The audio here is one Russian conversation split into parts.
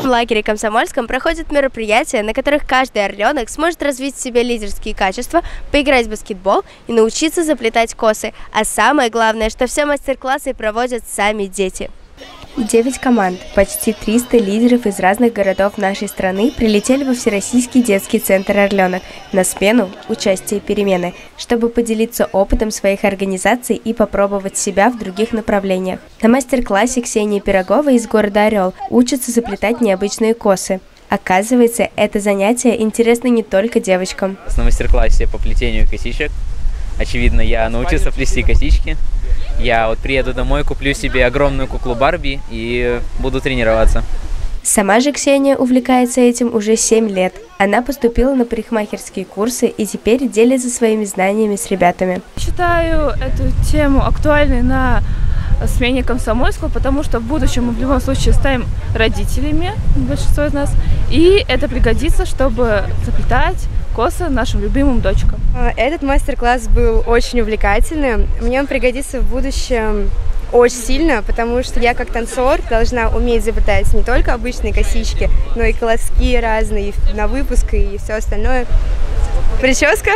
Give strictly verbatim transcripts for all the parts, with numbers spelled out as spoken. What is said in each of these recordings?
В лагере Комсомольском проходят мероприятия, на которых каждый орленок сможет развить в себе лидерские качества, поиграть в баскетбол и научиться заплетать косы. А самое главное, что все мастер-классы проводят сами дети. Девять команд, почти триста лидеров из разных городов нашей страны прилетели во Всероссийский детский центр «Орленок» на смену участия перемены, чтобы поделиться опытом своих организаций и попробовать себя в других направлениях. На мастер-классе Ксения Пирогова из города Орел учится заплетать необычные косы. Оказывается, это занятие интересно не только девочкам. На мастер-классе по плетению косичек, очевидно, я научился плести косички. Я вот приеду домой, куплю себе огромную куклу Барби и буду тренироваться. Сама же Ксения увлекается этим уже семь лет. Она поступила на парикмахерские курсы и теперь делится своими знаниями с ребятами. Считаю эту тему актуальной на смене Комсомольского, потому что в будущем мы в любом случае станем родителями, большинство из нас, и это пригодится, чтобы заплетать косы нашим любимым дочкам. Этот мастер-класс был очень увлекательным. Мне он пригодится в будущем очень сильно, потому что я как танцор должна уметь заплетать не только обычные косички, но и колоски разные, на выпуск и все остальное. Прическа.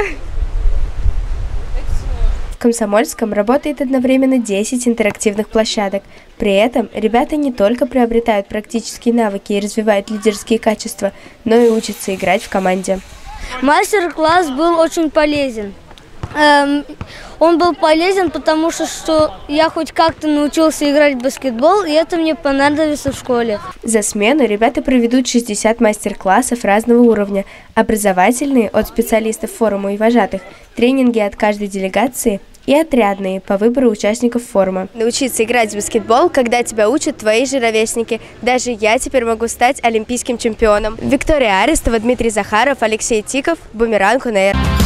В Комсомольском работает одновременно десять интерактивных площадок. При этом ребята не только приобретают практические навыки и развивают лидерские качества, но и учатся играть в команде. Мастер-класс был очень полезен. Эм, он был полезен, потому что, что я хоть как-то научился играть в баскетбол, и это мне понадобится в школе. За смену ребята проведут шестьдесят мастер-классов разного уровня, образовательные от специалистов форума и вожатых, тренинги от каждой делегации и отрядные по выбору участников форума. Научиться играть в баскетбол, когда тебя учат твои же ровесники. Даже я теперь могу стать олимпийским чемпионом. Виктория Арестова, Дмитрий Захаров, Алексей Тиков, Бумеранг УНР.